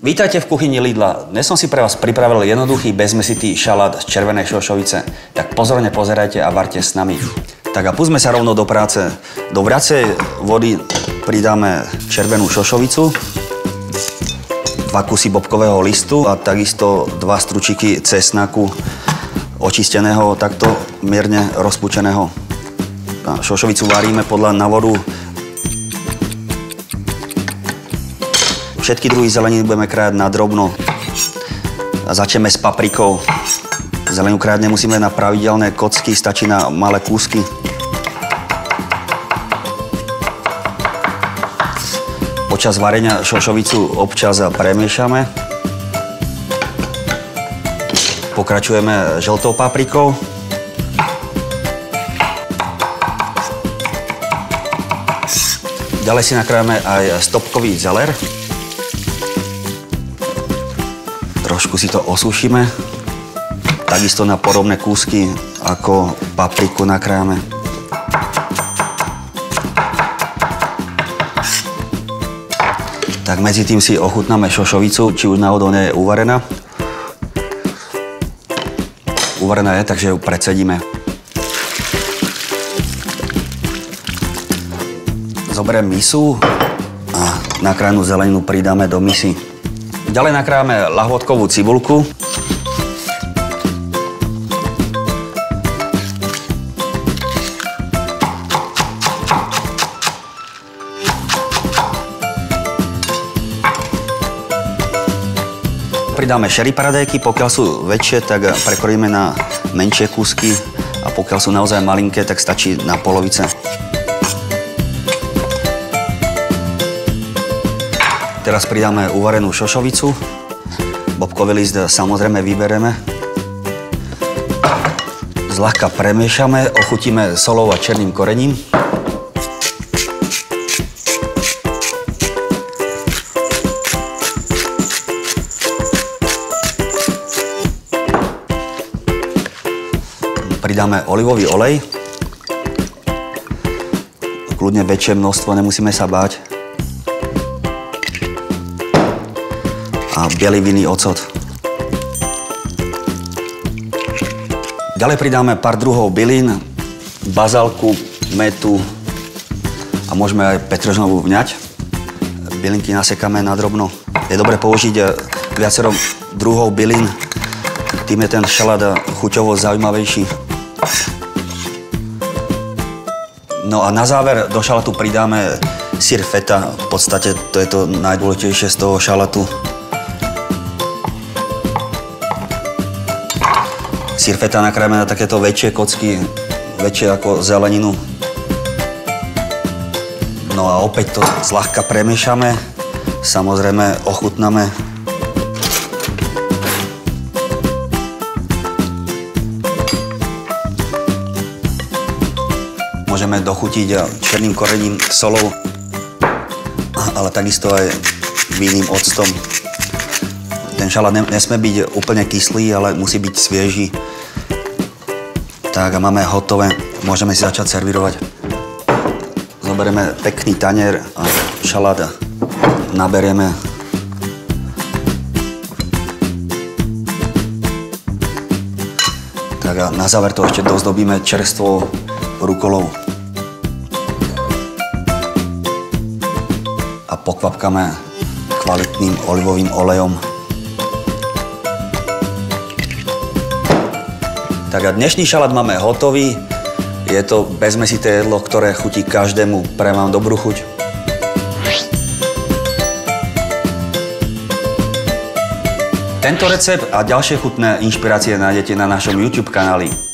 Vítajte v kuchyni Lidla. Dnes som si pre vás pripravil jednoduchý, bezmesitý šalát z červenej šošovice. Tak pozorne pozerajte a vaŕte s nami. Tak a pustme sa rovno do práce. Do vracej vody pridáme červenú šošovicu, 2 kusy bobkového listu a takisto 2 stručiky cesnaku očisteného, takto mierne rozpučeného. Šošovicu varíme podľa návodu. Všetky druhy zeleniny budeme krájať na drobno. Začneme s paprikou. Zeleninu krájať nemusíme na pravidelné kocky, stačí na malé kúsky. Počas varenia šošovicu občas premiešame. Pokračujeme žltou paprikou. Ďalej si nakrájame aj stopkový zeler. Trošku si to osušíme. Takisto na podobné kúsky ako papriku nakrájame. Tak medzi tým si ochutnáme šošovicu, či už náhodou nie je uvarená. Uvarená je, takže ju predsedíme. Zoberiem misu a nakrájanú zeleninu pridáme do misy. Ďalej nakrájame lahôdkovú cibulku. Pridáme šery paradajky, pokiaľ sú väčšie, tak prekrojíme na menšie kúsky a pokiaľ sú naozaj malinké, tak stačí na polovice. Teraz pridáme uvarenú šošovicu. Bobkový list samozrejme vybereme. Zľahka premiešame, ochutíme soľou a černým korením. Pridáme olivový olej. Kľudne väčšie množstvo, nemusíme sa báť. A biely vinný ocot. Ďalej pridáme pár druhov bylín, bazálku, mätu a môžeme aj petržnovú vňať. Bylinky nasekáme na drobno. Je dobre použiť viacero druhov bylín, tým je ten šalát chuťovo zaujímavejší. No a na záver do šalátu pridáme syr feta. V podstate to je to najdôležitejšie z toho šalátu. Syr feta nakrájame na takéto väčšie kocky, väčšie ako zeleninu. No a opäť to zľahka premiešame, samozrejme ochutnáme. Môžeme dochutiť černým korením, soľou, ale takisto aj vinným octom. Ten šalát nesmie byť úplne kyslý, ale musí byť svieži. Tak a máme hotové, môžeme si začať servírovať. Zoberieme pekný tanier a šalát naberieme. Tak a na záver to ešte dozdobíme čerstvou rukolou. A pokvapkáme kvalitným olivovým olejom. Tak a dnešný šalát máme hotový. Je to bezmesité jedlo, ktoré chutí každému. Prajem vám dobrú chuť. Tento recept a ďalšie chutné inšpirácie nájdete na našom YouTube kanáli.